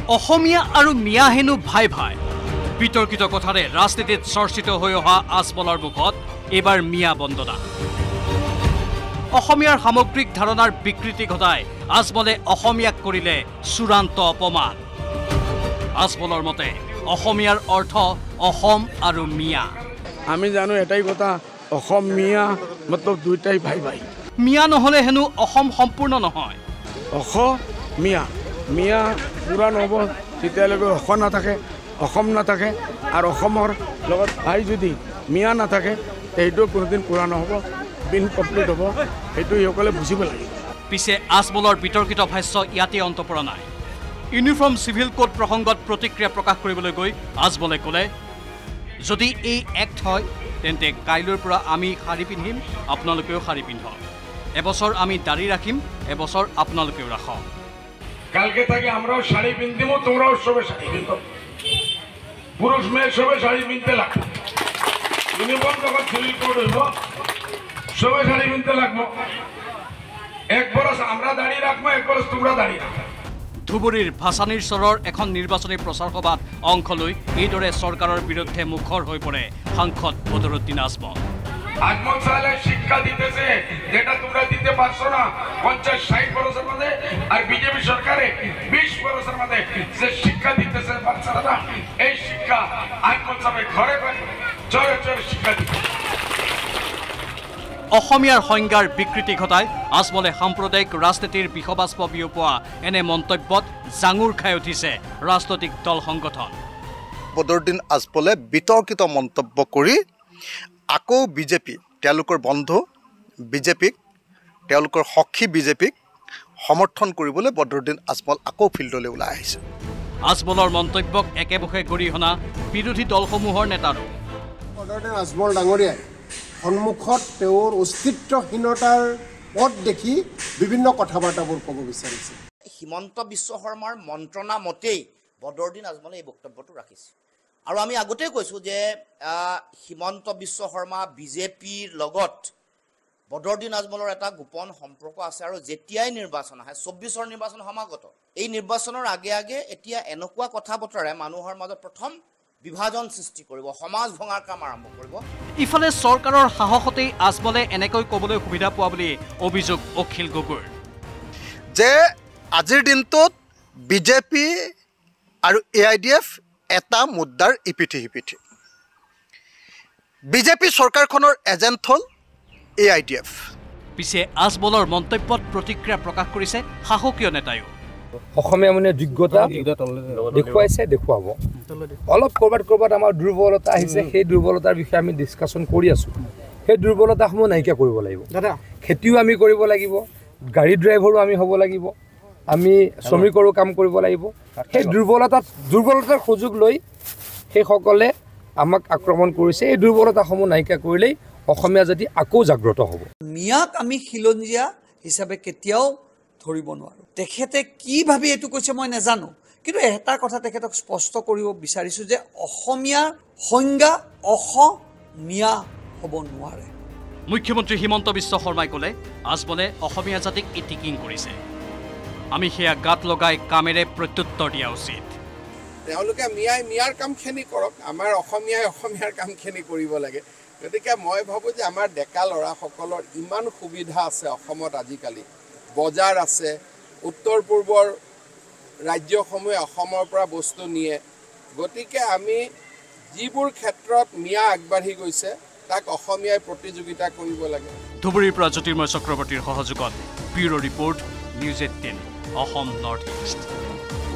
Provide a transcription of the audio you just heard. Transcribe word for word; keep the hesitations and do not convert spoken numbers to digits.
অসমীয়া আৰু মিয়া হেনু ভাই ভাই বিতৰ্কিত কথাৰে ৰাজনীতিত চৰ্চিত হৈ অহা আজমলৰ মুখত এবাৰ মিয়া বন্দনা অসমীয়াৰ সামগ্ৰিক ধাৰণাৰ বিকৃতি ঘটাই আজমলে অসমীয়াক কৰিলে চূড়ান্ত অপমান আজমলৰ মতে অসমীয়াৰ অৰ্থ অসম আৰু মিয়া আমি জানো এটাই কথা অসম মিয়া মতলব দুইটাই ভাই ভাই মিয়া নহলে হেনু অসম সম্পূৰ্ণ নহয় অসম মিয়া মিয়া পুৰা নহব তেতিয়ালৈকে অসম নাথাকে অসম নাথাকে আৰু অসমৰ লগত ভাই যদি মিয়া নাথাকে এইটো কোনোদিন পুৰা নহব বিন কমপ্লিট হ'ব সেইটো ইসকলে বুজিব লাগে পিছে আজমলৰ বিতৰ্কিত ভাষ্য ইয়াতে অন্ত পৰা নাই ইউনিফৰ্ম সিভিল কোড প্ৰসংগত প্ৰতিক্ৰিয়া প্ৰকাশ কৰিবলৈ গৈ আজমলে ক'লে যদি এই এক্ট হয় তেন্তে কাইলৈৰ পৰা আমি শাৰী পিন্ধিম আপোনালোকেও শাৰী পিন্ধক এবছৰ আমি দাড়ি ৰাখিম এবছৰ আপোনালোকেও ৰাখক কালকে থেকে আমরাও শাড়ি পিনতেমো তোমরাও সবে শাড়ি পিনতো পুরুষ মেয়ে সবে শাড়ি পিনতে লাগবে ইউনিফর্ম যখন সিভিল কোড হইব সবে শাড়ি পিনতে লাগবো এক বরস আমরা দাঁড়িয়ে রাখবো এক বরস তোমরা দাঁড়িয়ে রাখো ধুবুৰীৰ ভাসানীৰ চৰৰ এখন নিৰ্বাচনী প্ৰচাৰ সভাত অংশ লৈ এইদৰে চৰকাৰৰ বিৰুদ্ধে মুখৰ হৈ পৰে সাংসদ বদৰুদ্দিন আজমল আজমল সাহেব শিক্ষা দিতেছে যেটা তোমরা দিতে পারছো না পঞ্চাশ ষাট বছরের মধ্যে আর বিজেপি সরকারে বিশ বছরের মধ্যে যে শিক্ষা দিতেছে বাচ্চারা এই শিক্ষা আজমল সাহেব ঘরে ঘরে চরে চরে শিক্ষা দিতে অসমীয়াৰ সংজ্ঞাৰ বিকৃতি ঘটাই আজমলে সাম্প্ৰদায়িক ৰাজনীতিৰ বিষবাস্প বিয়পোৱা এনে মন্তব্যত জাঙুৰ খাই উঠিছে ৰাজনৈতিক দল সংগঠন বদৰুদ্দিন আজমলে বিতৰ্কিত মন্তব্য কৰি আকৌ বিজেপি তেওঁলোকৰ বন্ধু বিজেপিক তেওঁলোকৰ সখী বিজেপিক সমৰ্থন কৰিবলৈ বদৰুদ্দিন আজমল আকৌ ফিল্ডলৈ ওলাই আহিছে আজমলৰ মন্তব্যক একেমুখে গৰিহণা বিৰোধী দলসমূহৰ নেতাৰো বদৰুদ্দিন আজমল ডাঙৰীয়াই সন্মুখত তেওঁৰ অস্তিত্বহীনতাৰ পথ দেখি বিভিন্ন কথা বাৰ্তাবোৰ ক'ব বিচাৰিছে হিমন্ত বিশ্ব শৰ্মাৰ মন্ত্ৰণা মতেই বদৰুদ্দিন আজমলে এই বক্তব্যটো ৰাখিছে আৰু আমি আগতেই কৈছোঁ যে হিমন্ত বিশ্ব শৰ্মা বিজেপিৰ লগত বদৰুদ্দিন আজমলৰ এটা গোপন সম্পৰ্ক আছে আৰু যেতিয়াই নিৰ্বাচন আহে চৌব্বিছৰ নিৰ্বাচন সমাগত এই নিৰ্বাচনৰ আগে আগে এতিয়া এনেকুৱা কথা বতৰাৰে মানুহৰ মাজত প্ৰথম বিভাজন সৃষ্টি কৰিব সমাজ ভঙাৰ কাম আৰম্ভ কৰিব ইফালে চৰকাৰৰ সাহসতেই আজমলে এনেকৈ ক'বলৈ সুবিধা পোৱা বুলি অভিযোগ অখিল গগৈৰ যে আজিৰ দিনটোত বিজেপি আৰু এ আই ডি এফ এটা মুদ্দাৰ ইপিঠি সিপিঠি বিজেপি চৰকাৰখনৰ এজেণ্ট হ'ল এ আই ডি এফ পিছে আজমলৰ মন্তব্যত প্ৰতিক্ৰিয়া প্ৰকাশ কৰিছে সাহসীয় নেতায়ো অসমীয়া মানে যোগ্যতা দেখুৱাইছে দেখুৱাব অলপ ক'ৰবাত ক'ৰবাত আমাৰ দুৰ্বলতা আহিছে সেই দুৰ্বলতাৰ বিষয়ে আমি ডিছকাশ্যন কৰি আছোঁ সেই দুৰ্বলতাসমূহ নাইকিয়া কৰিব লাগিব খেতিও আমি কৰিব লাগিব গাড়ী ড্ৰাইভাৰো আমি হ'ব লাগিব আমি শ্ৰমিকৰো কাম কৰিব লাগিব সেই দুৰ্বলতাত দুৰ্বলতাৰ সুযোগ লৈ সেইসকলে আমাক আক্ৰমণ কৰিছে এই দুৰ্বলতাসমূহ নাইকিয়া কৰিলেই অসমীয়া জাতি আকৌ জাগ্ৰত হ'ব মিয়াক আমি খিলঞ্জীয়া হিচাপে কেতিয়াও ধৰিব নোৱাৰোঁ তেখেতে কি ভাবি এইটো কৈছে মই নাজানো কিন্তু এটা কথা তেখেতক স্পষ্ট কৰিব বিচাৰিছোঁ যে অসমীয়াৰ সংজ্ঞা অসমীয়া হ'ব নোৱাৰে মুখ্যমন্ত্ৰী হিমন্ত বিশ্ব শৰ্মাই ক'লে আজমলে অসমীয়া জাতিক ইটিকিং কৰিছে আমি সেয়া গাত লগাই কামেৰে প্ৰত্যুত্তৰ দিয়া উচিত তেওঁলোকে মিয়াই মিয়াৰ কামখিনি কৰক আমাৰ অসমীয়াই অসমীয়াৰ কামখিনি কৰিব লাগে গতিকে মই ভাবোঁ যে আমাৰ ডেকা ল'ৰাসকলৰ ইমান সুবিধা আছে অসমত আজিকালি বজাৰ আছে উত্তৰ পূৰ্বৰ ৰাজ্যসমূহে অসমৰ পৰা বস্তু নিয়ে গতিকে আমি যিবোৰ ক্ষেত্ৰত মিয়া আগবাঢ়ি গৈছে তাক অসমীয়াই প্ৰতিযোগিতা কৰিব লাগে ধুবুৰীৰ পৰা জ্যোতিৰ্ময় চক্ৰৱৰ্তীৰ সহযোগত bureau' report news eighteen Assam north east